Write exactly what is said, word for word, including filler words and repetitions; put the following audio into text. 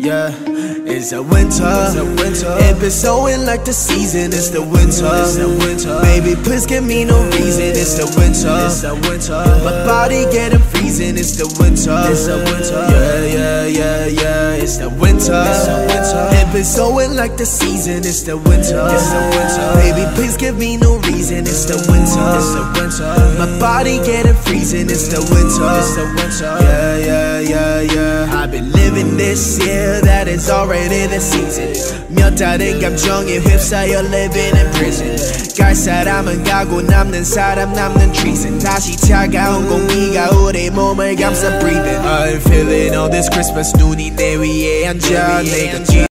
Yeah, it's the winter. It's the winter. It been snowing like the season. It's the winter. It's the winter. Baby, please give me no reason. It's the winter. It's the winter. My body getting freezing. It's the winter. It's the winter. Yeah, yeah, yeah, yeah. It's the winter. It's the winter. It been snowing like the season. It's the winter. It's the winter. Baby, please give me no reason. It's the winter. It's the winter. My body getting freezing. It's the winter. It's the winter. Yeah, yeah, yeah, yeah. I've been living this year that is already the season. 몇 다른 감정에 휩싸여 living in prison. 갈 사람은 가고 남는 사람 남는 treason. 다시 차가운 공기가 우리 몸을 감싸 breathing. I'm feeling all this Christmas. 눈이 내 위에 앉아 내가